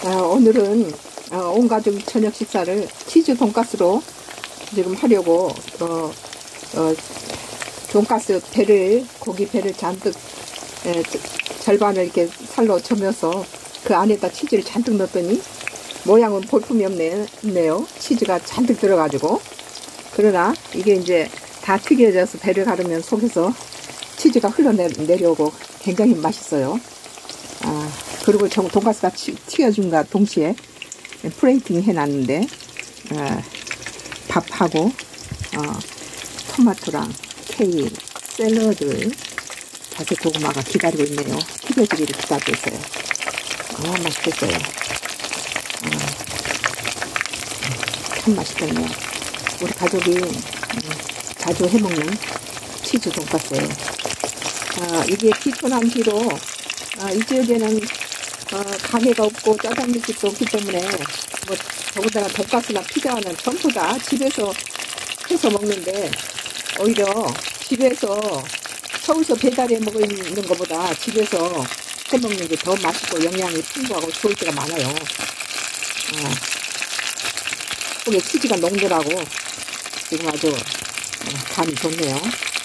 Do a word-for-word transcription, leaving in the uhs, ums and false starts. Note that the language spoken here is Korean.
어, 오늘은 어, 온 가족 저녁 식사를 치즈 돈가스로 지금 하려고 어, 어, 돈가스 배를 고기 배를 잔뜩 에, 절반을 이렇게 살로 저며서 그 안에다 치즈를 잔뜩 넣었더니 모양은 볼품이 없네, 없네요. 치즈가 잔뜩 들어가지고. 그러나 이게 이제 다 튀겨져서 배를 가르면 속에서 치즈가 흘러내려오고 굉장히 맛있어요. 아, 그리고 돈가스가 튀겨준과 동시에 프레이팅 해놨는데 아, 밥하고 어, 토마토랑 케일, 샐러드, 자색 고구마가 기다리고 있네요. 튀겨지기를 기다리고 있어요. 아, 맛있겠어요. 아, 참 맛있겠네요. 우리 가족이 자주 해먹는 치즈 돈가스예요. 아, 이게 기촌한 뒤로 아, 이 지역에는 어, 가게가 없고 짜장면집도 없기 때문에 뭐 더군다나 돈가스나 피자는 전부 다 집에서 해서 먹는데 오히려 집에서 서울서 배달해 먹는 것보다 집에서 해 먹는 게 더 맛있고 영양이 풍부하고 좋을 때가 많아요. 어, 속에 치즈가 녹더라고 지금 아주 어, 감이 좋네요.